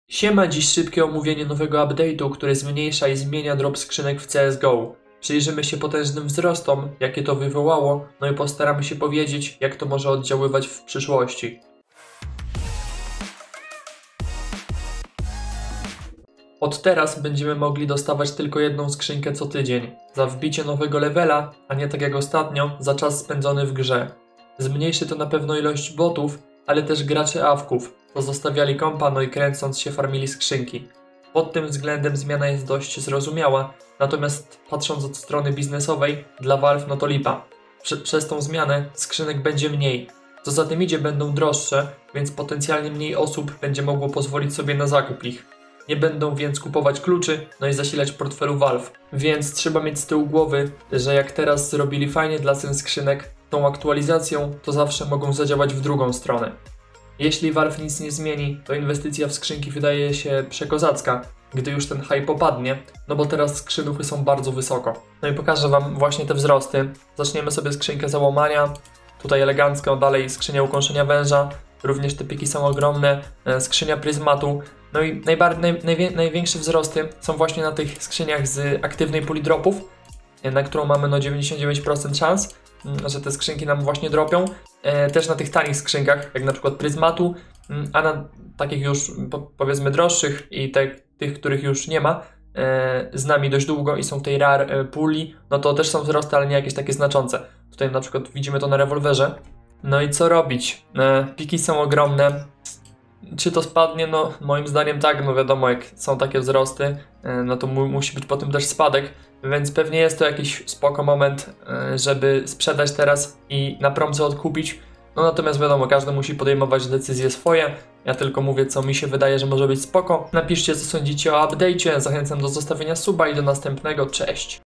Siema, dziś szybkie omówienie nowego update'u, który zmniejsza i zmienia drop skrzynek w CSGO. Przyjrzymy się potężnym wzrostom, jakie to wywołało, no i postaramy się powiedzieć, jak to może oddziaływać w przyszłości. Od teraz będziemy mogli dostawać tylko jedną skrzynkę co tydzień, za wbicie nowego levela, a nie tak jak ostatnio, za czas spędzony w grze. Zmniejszy to na pewno ilość botów, ale też graczy awków, co zostawiali kompa, no i kręcąc się farmili skrzynki. Pod tym względem zmiana jest dość zrozumiała, natomiast patrząc od strony biznesowej, dla Valve no to lipa. Przez tą zmianę skrzynek będzie mniej. Co za tym idzie, będą droższe, więc potencjalnie mniej osób będzie mogło pozwolić sobie na zakup ich. Nie będą więc kupować kluczy, no i zasilać portfelu Valve. Więc trzeba mieć z tyłu głowy, że jak teraz zrobili fajnie dla cen skrzynek, tą aktualizacją to zawsze mogą zadziałać w drugą stronę. Jeśli Valve nic nie zmieni, to inwestycja w skrzynki wydaje się przekozacka, gdy już ten hype opadnie, no bo teraz skrzynuchy są bardzo wysoko. No i pokażę wam właśnie te wzrosty. Zaczniemy sobie skrzynkę załamania, tutaj elegancko, dalej skrzynia ukąszenia węża, również te piki są ogromne, skrzynia pryzmatu. No i największe wzrosty są właśnie na tych skrzyniach z aktywnej puli dropów, na którą mamy no 99% szans, że te skrzynki nam właśnie dropią. Też na tych tanich skrzynkach, jak na przykład pryzmatu, a na takich już powiedzmy droższych i tych, których już nie ma z nami dość długo i są w tej rare puli, no to też są wzrosty, ale nie jakieś takie znaczące. Tutaj na przykład widzimy to na rewolwerze. No i co robić? Piki są ogromne. Czy to spadnie? No moim zdaniem tak, no wiadomo, jak są takie wzrosty, no to musi być po tym też spadek, więc pewnie jest to jakiś spoko moment, żeby sprzedać teraz i na promce odkupić. No natomiast wiadomo, każdy musi podejmować decyzje swoje, ja tylko mówię, co mi się wydaje, że może być spoko. Napiszcie, co sądzicie o update'cie, zachęcam do zostawienia suba i do następnego, cześć!